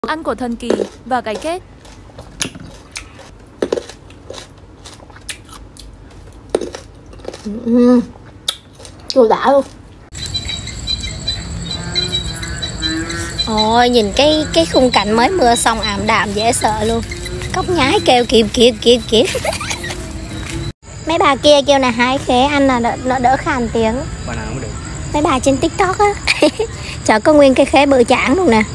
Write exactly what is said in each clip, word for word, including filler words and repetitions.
Ăn của thần kỳ và cái kết. Ừ. Chua đã luôn. Ôi nhìn cái cái khung cảnh mới mưa xong ảm đạm dễ sợ luôn. Cóc nhái kêu kịp kịp kịp kịp. Mấy bà kia kêu là hái khế ăn là đỡ, nó đỡ khàn tiếng. Bà nào cũng được. Mấy bà trên TikTok á. Chợ có nguyên cái khế bự chảng luôn nè.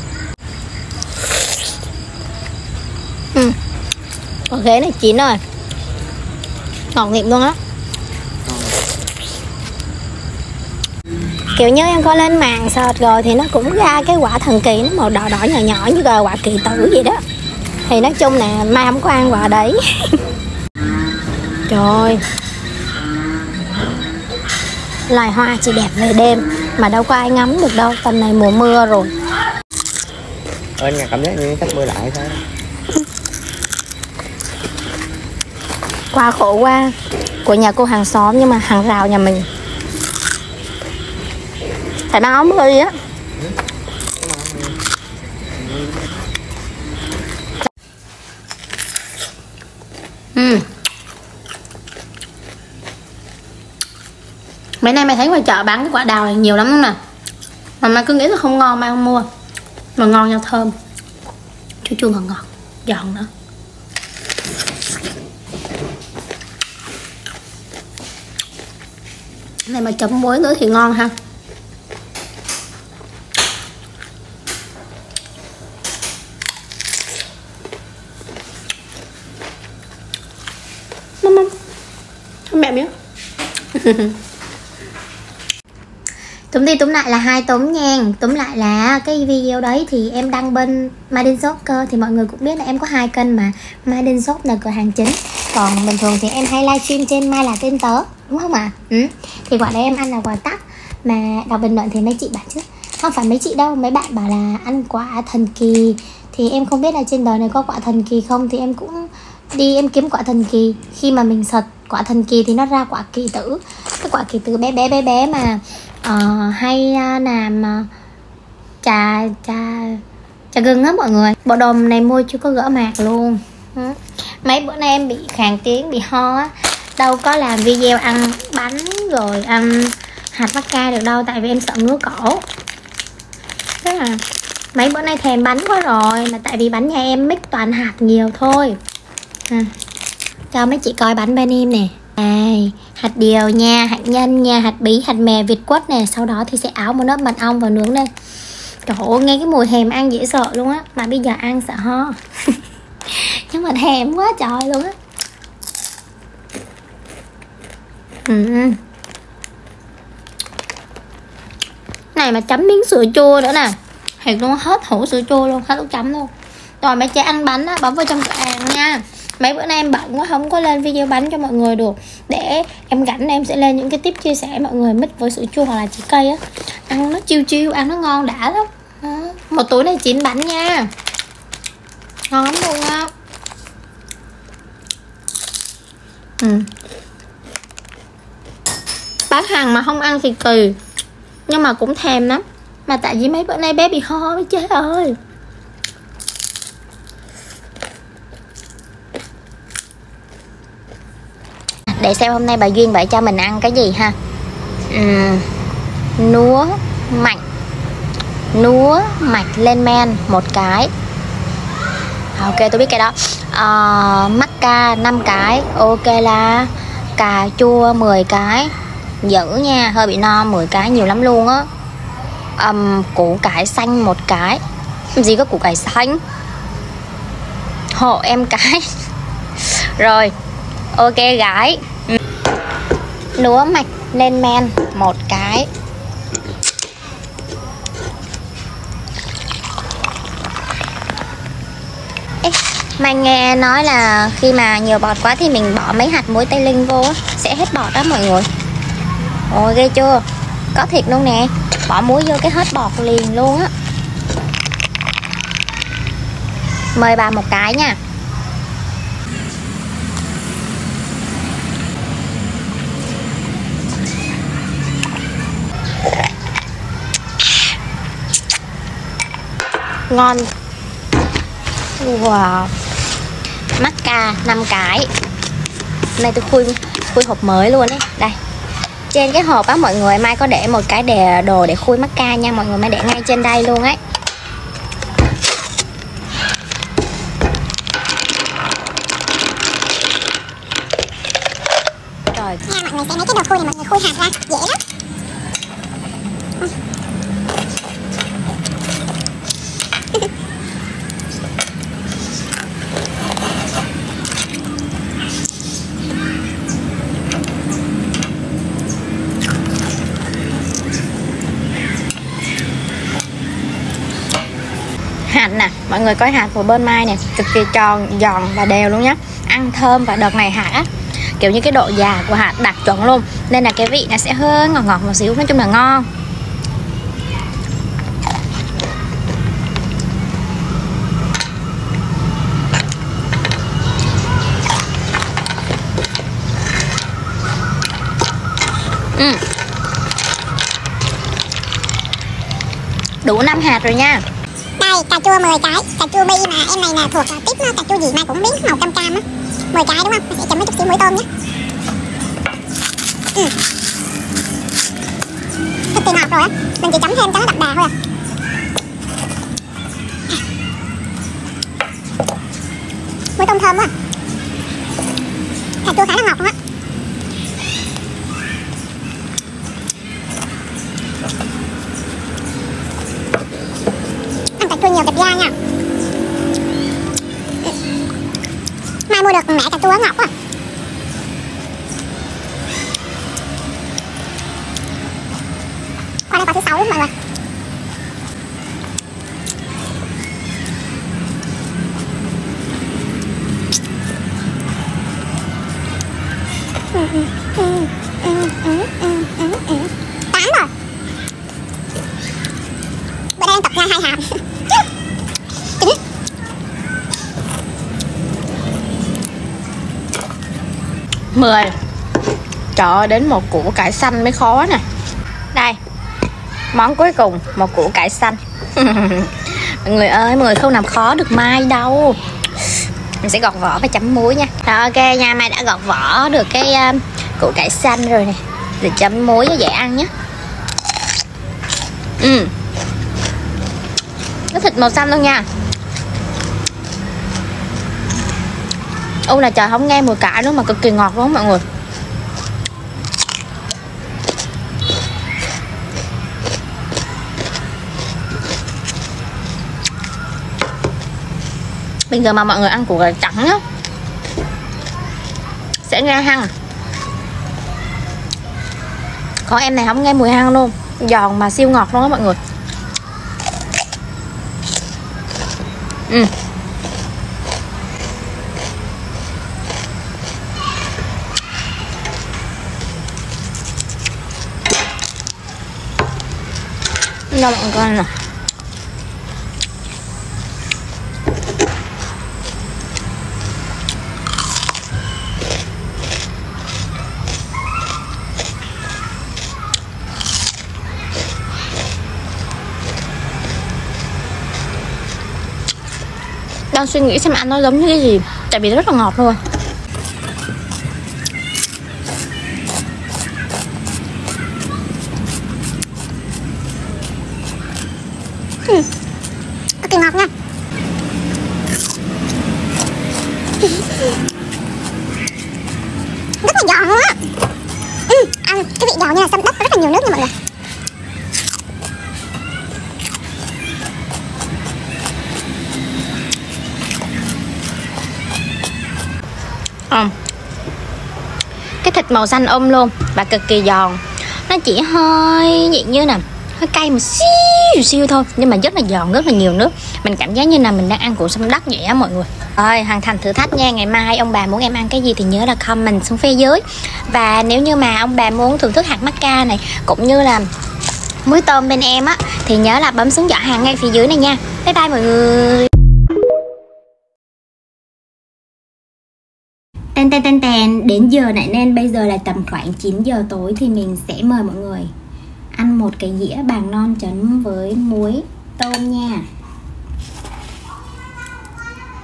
Ừ. Quả khế này chín rồi. Ngọt nghịm luôn á. Kiểu như em có lên mạng search rồi thì nó cũng ra cái quả thần kỳ, nó màu đỏ đỏ nhỏ nhỏ như là quả kỳ tử vậy đó. Thì nói chung là mai không có ăn quả đấy. Trời, loài hoa chỉ đẹp về đêm mà đâu có ai ngắm được đâu, tầm này mùa mưa rồi. Ơ nhà cảm giác như sắp mưa lại sao? Qua khổ qua của nhà cô hàng xóm nhưng mà hàng rào nhà mình phải mang áo mưa đi á. Ừ. Mấy nay mày thấy ngoài chợ bán cái quả đào này nhiều lắm luôn nè. Mà mày cứ nghĩ là không ngon mày không mua. Mà ngon nhau, thơm. Chua chua ngọt ngọt, giòn nữa. Cái này mà chấm muối nữa thì ngon ha. Mắm mắm. Mẹ miếng. Túm đi túm lại là hai túm nha. Túm lại là cái video đấy thì em đăng bên Made Shop cơ. Thì mọi người cũng biết là em có hai kênh mà. Made Shop là cửa hàng chính, còn bình thường thì em hay livestream trên Mai Là Tên Tớ, đúng không ạ? À? Ừ. Thì quả đấy em ăn là quả tắc. Mà đọc bình luận thì mấy chị bảo chứ không phải mấy chị đâu, mấy bạn bảo là ăn quả thần kỳ. Thì em không biết là trên đời này có quả thần kỳ không. Thì em cũng đi em kiếm quả thần kỳ. Khi mà mình search quả thần kỳ thì nó ra quả kỳ tử. Cái quả kỳ tử bé bé bé bé mà uh, hay uh, làm uh, trà trà trà gừng á mọi người. Bộ đồ này mua chưa có gỡ mạc luôn. Ừ. Mấy bữa nay em bị khàn tiếng, bị ho á, đâu có làm video ăn bánh rồi ăn hạt mắc ca được đâu, tại vì em sợ ngứa cổ. Thế là mấy bữa nay thèm bánh quá rồi, mà tại vì bánh nhà em mix toàn hạt nhiều thôi. À, cho mấy chị coi bánh bên em nè. Đây, hạt điều nha, hạt nhân nha, hạt bí, hạt mè, vịt quất nè. Sau đó thì sẽ áo một lớp mật ong vào nướng lên. Trời ơi, nghe cái mùi thèm ăn dễ sợ luôn á. Mà bây giờ ăn sợ ho. Nhưng mà thèm quá trời luôn á. Ừ. Này mà chấm miếng sữa chua nữa nè. Thiệt luôn, hết hũ sữa chua luôn, hết lúc chấm luôn. Rồi mấy chị ăn bánh á, bấm vào trong cửa hàng nha. Mấy bữa nay em bận quá không có lên video bánh cho mọi người được. Để em rảnh em sẽ lên những cái tip chia sẻ mọi người mix với sữa chua hoặc là trái cây á. Ăn nó chiêu chiêu, ăn nó ngon đã lắm. Đó. Một túi này chín bánh nha. Ngon lắm luôn á. Ừ. Bán hàng mà không ăn thì kỳ. Nhưng mà cũng thèm lắm. Mà tại vì mấy bữa nay bé bị ho mới chết ơi. Để xem hôm nay bà Duyên vậy cho mình ăn cái gì ha. uhm, Núa mạch Núa mạch lên men một cái. Ok tôi biết cái đó. uh, Mắc ca năm cái. Ok là cà chua mười cái. Dữ nha, hơi bị no, mười cái nhiều lắm luôn á. um, Củ cải xanh một cái. Gì có củ cải xanh, hộ em cái. Rồi ok gái. Núa mạch lên men một cái. Ê, mà nghe nói là khi mà nhiều bọt quá thì mình bỏ mấy hạt muối tây linh vô sẽ hết bọt đó mọi người. Ôi ghê chưa, có thiệt luôn nè. Bỏ muối vô cái hết bọt liền luôn á. Mời bà một cái nha. Ngon Wow, mắc ca năm cái. Hôm nay tôi khui khui hộp mới luôn ấy. Đây, trên cái hộp á mọi người, Mai có để một cái để đồ để khui mắc ca nha mọi người, Mai để ngay trên đây luôn ấy. Rồi nha mọi người, sẽ lấy cái đồ khui này mọi người khui hạt ra dễ lắm. Hạt nè, mọi người coi hạt của bên Mai nè, cực kỳ tròn, giòn và đều luôn nhá. Ăn thơm, và đợt này hạt á, kiểu như cái độ già của hạt đạt chuẩn luôn, nên là cái vị nó sẽ hơi ngọt ngọt một xíu, nói chung là ngon. Ừ. Đủ năm hạt rồi nha. Đây, cà chua mười cái, cà chua bi mà em này là thuộc tiếp cà chua gì mà cũng biết màu cam cam á. mười cái đúng không? Mình sẽ chấm với chút xíu muối tôm nhé. Ừ. Cực kỳ ngọt rồi á, mình chỉ chấm thêm cho nó đậm đà thôi à. Muối tôm thơm quá. Cà chua khá là ngọt luôn á. Ăn cà chua nhiều thịt da nha. Mai mua được mẻ cà chua ngọt quá. Qua đây quả thứ sáu mọi người. Ừ, ừ, ừ, ừ, ừ, ừ, ừ, ừ. Tám rồi. Bữa nay em tập ra hai hạt. mười. Trời ơi, đến một củ cải xanh mới khó nè. Đây, món cuối cùng, một củ cải xanh. Mọi người ơi, mọi người không làm khó được Mai đâu. Mình sẽ gọt vỏ và chấm muối nha. Rồi ok nha, Mai đã gọt vỏ được cái uh, củ cải xanh rồi nè, để chấm muối cho dễ ăn nhé. Ừ, cái thịt màu xanh luôn nha. Ôi là trời, không nghe mùi cải nữa mà cực kỳ ngọt luôn mọi người. Bình thường mà mọi người ăn củ cải trắng á sẽ nghe hăng, còn em này không nghe mùi hăng luôn, giòn mà siêu ngọt luôn á mọi người. Ừ. Cho mọi người coi nè. Đang suy nghĩ xem ăn nó giống như cái gì, tại vì rất là ngọt luôn. Ừ. Cực kỳ ngọt nha. Rất là giòn luôn á. Ừ, ăn cái vị giòn như là xâm đất, rất là nhiều nước nha mọi người. Ừ. Cái thịt màu xanh um luôn và cực kỳ giòn. Nó chỉ hơi nhẹ như nè, hơi cay một xíu xíu thôi, nhưng mà rất là giòn, rất là nhiều nước. Mình cảm giác như là mình đang ăn củ sâm đất vậy á mọi người. Rồi, hoàn thành thử thách nha. Ngày mai ông bà muốn em ăn cái gì thì nhớ là comment xuống phía dưới. Và nếu như mà ông bà muốn thưởng thức hạt mắc ca này cũng như là muối tôm bên em á, thì nhớ là bấm xuống giỏ hàng ngay phía dưới này nha. Bye bye mọi người. Tên tên tên tên, đến giờ này nên bây giờ là tầm khoảng chín giờ tối thì mình sẽ mời mọi người ăn một cái dĩa bàng non chấm với muối tôm nha.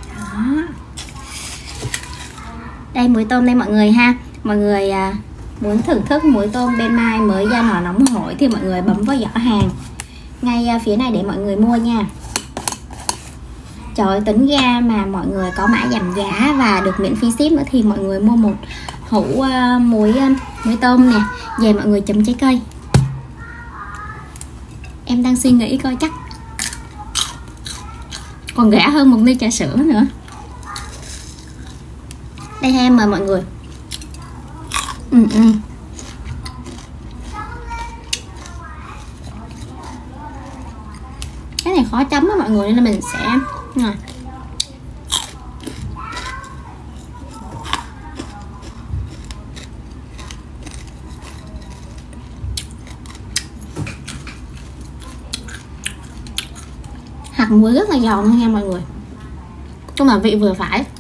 Đây muối tôm đây mọi người ha. Mọi người à, muốn thưởng thức muối tôm bên Mai mới ra nỏ nóng hổi thì mọi người bấm vào giỏ hàng ngay à, phía này để mọi người mua nha. Trời ơi, tính ra mà mọi người có mã giảm giá và được miễn phí ship nữa thì mọi người mua một hũ uh, muối uh, muối tôm nè, về mọi người chấm trái cây. Em đang suy nghĩ coi chắc còn rẻ hơn một ly trà sữa nữa. Đây ha, em mời mọi người. Ừ, ừ. Cái này khó chấm á mọi người nên là mình sẽ rồi. Hạt muối rất là giòn nha mọi người, nhưng mà vị vừa phải.